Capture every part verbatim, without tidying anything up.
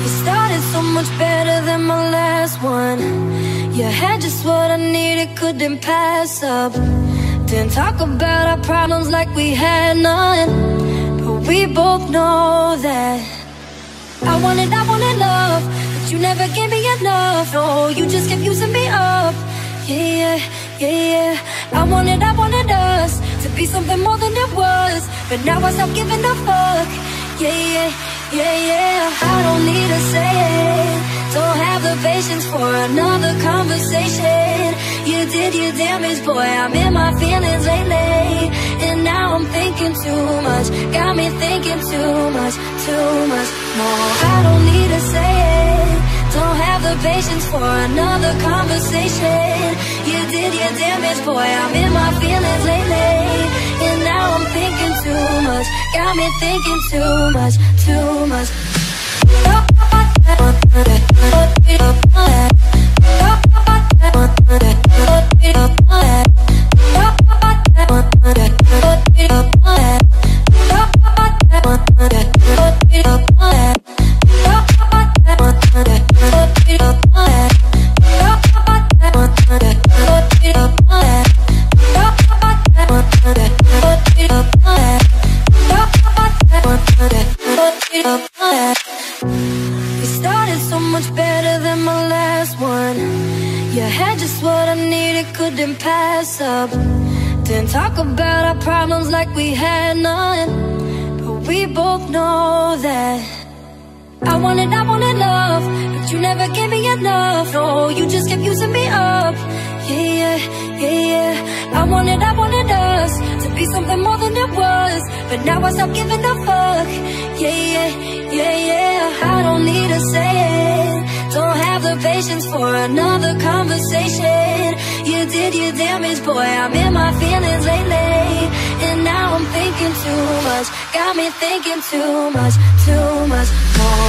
It started so much better than my last one. You had just what I needed, couldn't pass up. Didn't talk about our problems like we had none, but we both know that I wanted, I wanted love, but you never gave me enough. No, you just kept using me up. Yeah, yeah, yeah, yeah. I wanted, I wanted us to be something more than it was, but now I stopped giving a fuck. Yeah, yeah, yeah, yeah. I don't need to say it, don't have the patience for another conversation. You did your damage, boy, I'm in my feelings lately, and now I'm thinking too much. Got me thinking too much, too much more. I don't need to say it, don't have the patience for another conversation. You did your damage, boy, I'm in my feelings lately, and now I'm thinking too much. Got me thinking too much, too much. It started so much better than my last one. You had just what I needed, couldn't pass up. Didn't talk about our problems like we had none, but we both know that I wanted, I wanted love, but you never gave me enough. No, you just kept using me up. Yeah, yeah, yeah, yeah. I wanted, I wanted us to be something more than it was, but now I stopped giving a fuck. Yeah, yeah, yeah, yeah. I don't need to say it, don't have the patience for another conversation. You did your damage, boy, I'm in my feelings lately, and now I'm thinking too much. Got me thinking too much, too much more.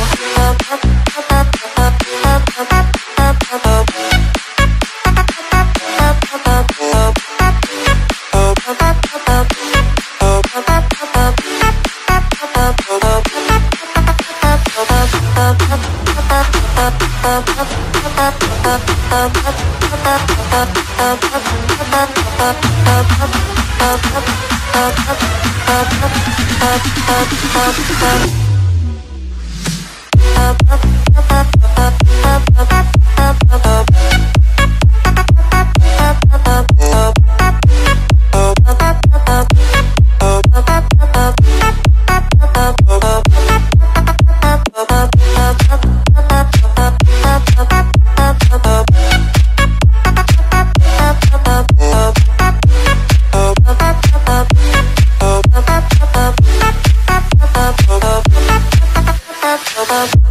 Up.